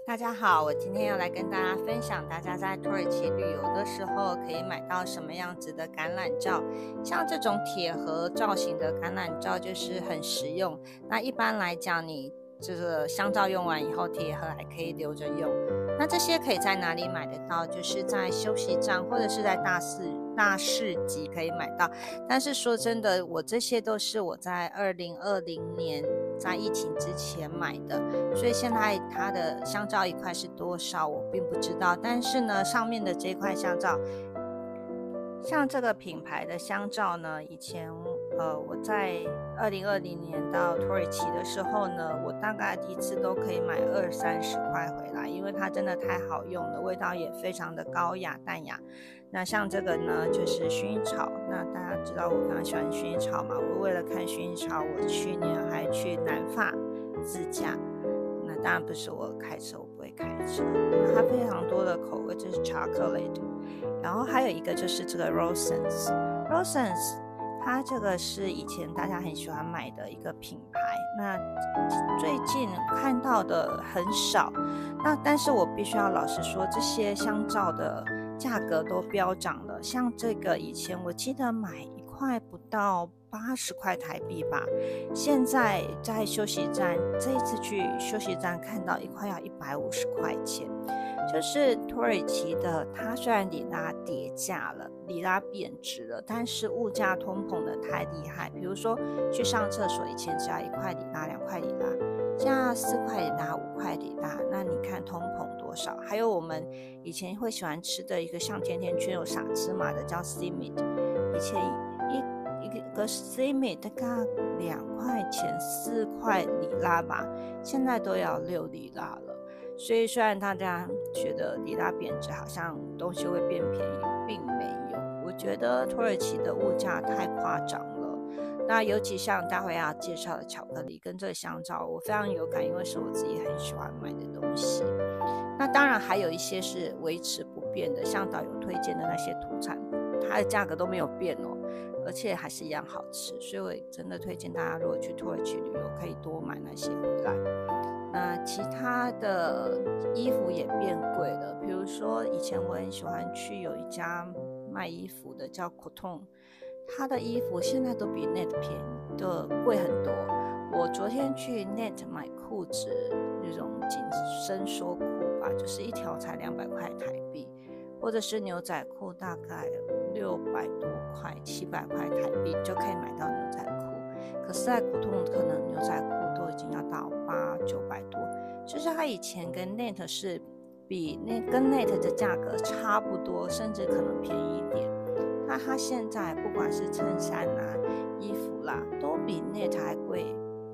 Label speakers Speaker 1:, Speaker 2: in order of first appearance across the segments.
Speaker 1: 大家好，我今天要来跟大家分享，大家在土耳其旅游的时候可以买到什么样子的橄榄皂。像这种铁盒造型的橄榄皂就是很实用。那一般来讲，你这个香皂用完以后，铁盒还可以留着用。那这些可以在哪里买得到？就是在休息站或者是在大市集可以买到。但是说真的，我这些都是我在2020年在疫情之前买的，所以现在它的香皂一块是多少我并不知道。但是呢，上面的这块香皂，像这个品牌的香皂呢，以前我在2020年到土耳其的时候呢，我大概一次都可以买20-30块回来，因为它真的太好用了，味道也非常的高雅淡雅。那像这个呢，就是薰衣草。那大家知道我非常喜欢薰衣草嘛，我为了看薰衣草，我去年还去南法自驾。那当然不是我开车，我不会开车。那它非常多的口味，这是 chocolate， 然后还有一个就是这个 Rosens， 它这个是以前大家很喜欢买的一个品牌，那最近看到的很少。那但是我必须要老实说，这些香皂的价格都飙涨了。像这个以前我记得买一块不到80块台币吧，现在在休息站，这一次去休息站看到一块要150块钱。就是土耳其的，它虽然里拉跌价了，里拉贬值了，但是物价通膨的太厉害。比如说去上厕所，以前只要1块里拉、2块里拉，现在4块里拉、5块里拉，那你看通膨多少？还有我们以前会喜欢吃的一个像甜甜圈有撒芝麻的叫 Simit， 以前一个 Simit 大概2块钱、4块里拉吧，现在都要6里拉了。所以虽然大家觉得里拉贬值，好像东西会变便宜，并没有。我觉得土耳其的物价太夸张了。那尤其像待会要介绍的巧克力跟这个香皂，我非常有感，因为是我自己很喜欢买的东西。那当然还有一些是维持不变的，像导游推荐的那些土产，它的价格都没有变哦，而且还是一样好吃。所以我真的推荐大家，如果去土耳其旅游，可以多买那些回来。其他的衣服也变贵了，比如说以前我很喜欢去有一家卖衣服的叫 Coton， 它的衣服现在都比 Net 便宜的贵很多。我昨天去 Net 买裤子，那种紧身缩裤吧，就是一条才200块台币，或者是牛仔裤大概600多块、700块台币就可以买到牛仔裤。可是在Coton可能牛仔裤都已经要到800-900多，就是它以前跟 Net 是跟 Net 的价格差不多，甚至可能便宜一点。那它现在不管是衬衫啦、衣服啦，都比 Net 还贵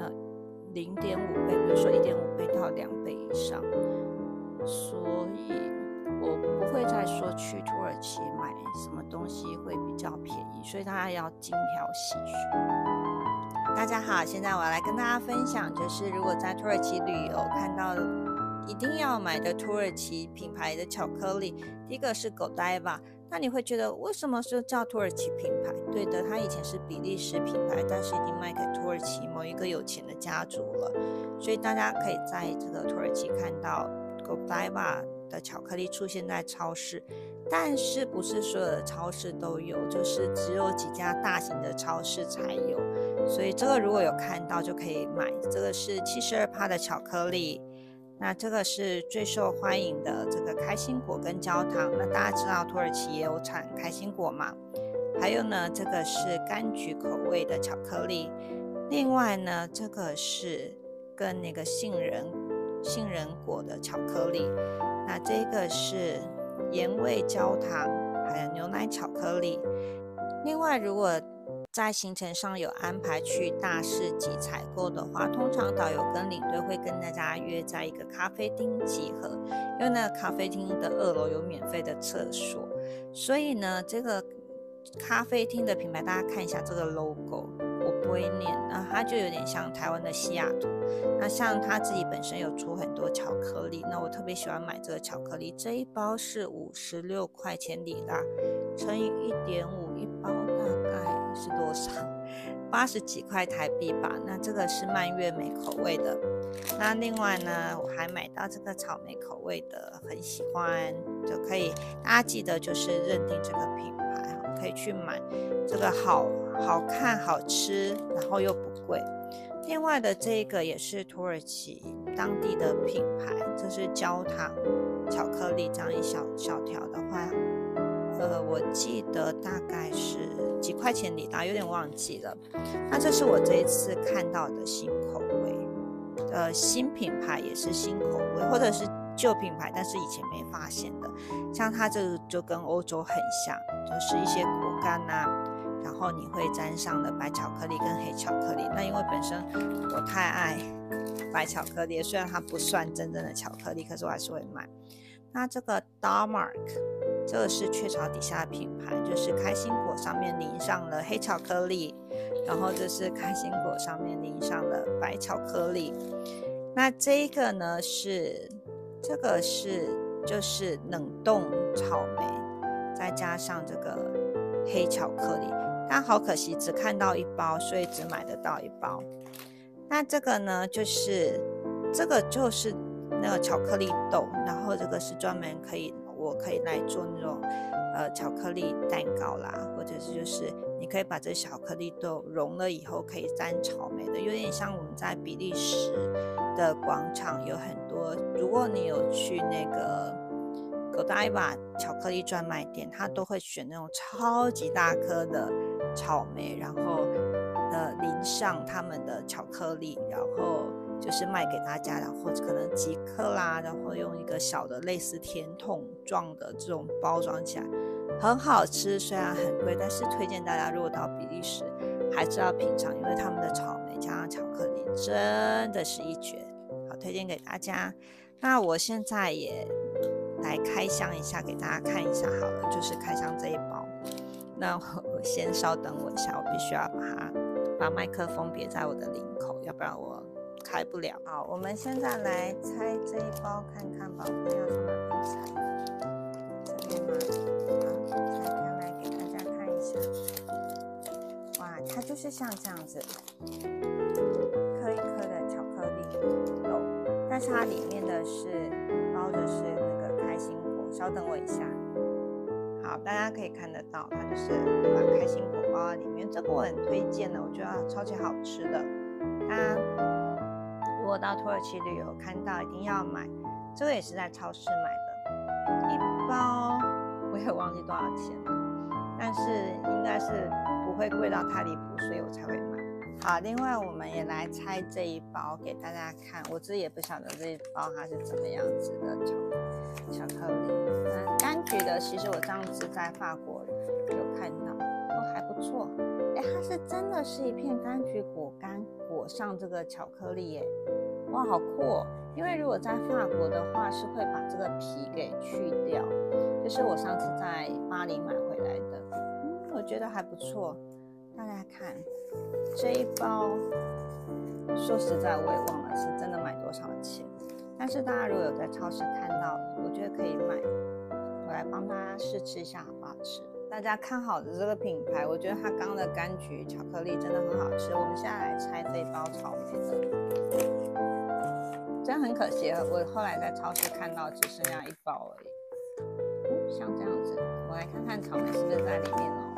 Speaker 1: ，0.5倍，比如说1.5倍到2倍以上。所以我不会再说去土耳其买什么东西会比较便宜，所以大家要精挑细选。大家好，现在我要来跟大家分享，就是如果在土耳其旅游看到一定要买的土耳其品牌的巧克力，第一个是 Godiva。那你会觉得为什么是叫土耳其品牌？对的，它以前是比利时品牌，但是已经卖给土耳其某一个有钱的家族了，所以大家可以在这个土耳其看到 Godiva 的巧克力出现在超市，但是不是所有的超市都有，就是只有几家大型的超市才有。所以这个如果有看到就可以买。这个是72%的巧克力，那这个是最受欢迎的这个开心果跟焦糖。那大家知道土耳其也有产开心果嘛？还有呢，这个是柑橘口味的巧克力。另外呢，这个是跟那个杏仁果的巧克力。那这个是盐味焦糖，还有牛奶巧克力。另外，如果在行程上有安排去大市集采购的话，通常导游跟领队会跟大家约在一个咖啡厅集合，因为那个咖啡厅的2楼有免费的厕所。所以呢，这个咖啡厅的品牌，大家看一下这个 logo， 我不会念，它就有点像台湾的西雅图。那像他自己本身有出很多巧克力，那我特别喜欢买这个巧克力，这一包是56块钱里拉，乘以1.5，一包大概是多少？80几块台币吧。那这个是蔓越莓口味的。 那另外呢，我还买到这个草莓口味的，很喜欢，就可以大家记得就是认定这个品牌，可以去买这个好看、好吃，然后又不贵。另外的这个也是土耳其当地的品牌，这是焦糖巧克力，这样一小条的话，我记得大概是几块钱里拉，有点忘记了。那这是我这一次看到的新口味，新品牌也是新口味，或者是旧品牌，但是以前没发现的。像它这个就跟欧洲很像，就是一些果干啊，然后你会沾上的白巧克力跟黑巧克力。那因为本身我太爱白巧克力，虽然它不算真正的巧克力，可是我还是会买。那这个 Dalmark 这个是雀巢底下的品牌，就是开心果上面淋上了黑巧克力，然后这是开心果上面淋上了白巧克力。那这一个呢这个是就是冷冻草莓，再加上这个黑巧克力，但好可惜只看到一包，所以只买得到一包。那这个呢就是那个巧克力豆，然后这个是专门我可以来做那种巧克力蛋糕啦，或者是就是你可以把这巧克力豆融了以后可以沾草莓的，有点像我们在比利时的广场有很多，如果你有去那个Godiva 巧克力专卖店，它都会选那种超级大颗的草莓，然后淋上他们的巧克力，然后就是卖给大家，然后可能几颗啦，然后用一个小的类似甜筒状的这种包装起来，很好吃。虽然很贵，但是推荐大家如果到比利时还是要品尝，因为他们的草莓加上巧克力真的是一绝，好推荐给大家。那我现在也来开箱一下给大家看一下好了，就是开箱这一包。那我先稍等我一下，我必须要把麦克风别在我的领口，要不然我开不了。好，我们现在来拆这一包看看吧，我看要从哪边拆？这边吗？好，拆开来给大家看一下。哇，它就是像这样子，一颗一颗的巧克力豆，但是它里面的是包的是那个开心果。稍等我一下。好，大家可以看得到，它就是把开心果包在里面，这个我很推荐的，我觉得超级好吃的。大家如果到土耳其旅游看到，一定要买。这个也是在超市买的，一包我也忘记多少钱了，但是应该是不会贵到太离谱，所以我才会买。好，另外我们也来拆这一包给大家看，我自己也不晓得这一包它是怎么样子的巧克力。那柑橘的，其实我上次在法国有看到，还不错。它是真的是一片柑橘果干裹上这个巧克力耶，哇，好酷哦！因为如果在法国的话，是会把这个皮给去掉，就是我上次在巴黎买回来的，我觉得还不错。大家看这一包，说实在我也忘了是真的买多少钱，但是大家如果有在超市看到，我觉得可以买，我来帮大家试吃一下好不好吃。大家看好的这个品牌，我觉得它刚刚的柑橘巧克力真的很好吃。我们现在来拆这一包草莓的，真的很可惜，我后来在超市看到只剩下一包而已。像这样子，我来看看草莓是不是在里面哦。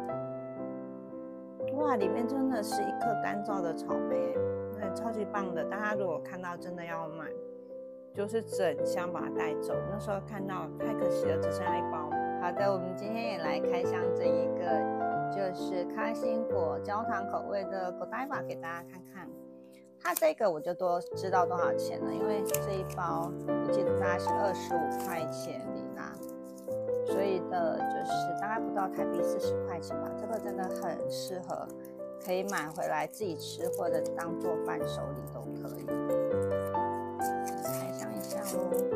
Speaker 1: 哇，里面真的是一颗干燥的草莓，超级棒的。大家如果看到真的要买，就是整箱把它带走。那时候看到太可惜了，只剩下一包。好的，我们今天也来开箱这一个，就是开心果焦糖口味的 Godiva 给大家看看。它这个我就多知道多少钱了，因为这一包我记得大概是25块钱里拉，所以就是大概不到台币40块钱吧。这个真的很适合，可以买回来自己吃，或者当做伴手礼都可以。开箱一下咯。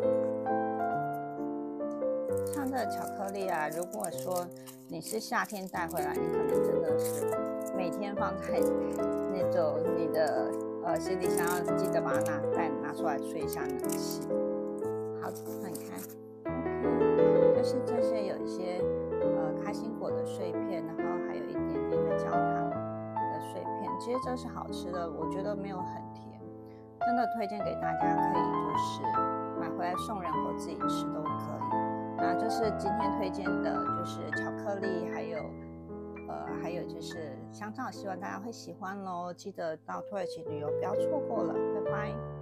Speaker 1: 像这个巧克力啊，如果说你是夏天带回来，你可能真的是每天放在那种你的行李箱，要记得把它拿出来吹一下冷气。好，那你看 ，OK， 就是这些有一些开心果的碎片，然后还有一点点的焦糖的碎片，其实这是好吃的，我觉得没有很甜。 真的推荐给大家，可以就是买回来送人或自己吃都可以。那这是今天推荐的，就是巧克力，还有就是香皂，希望大家会喜欢咯。记得到土耳其旅游不要错过了，拜拜。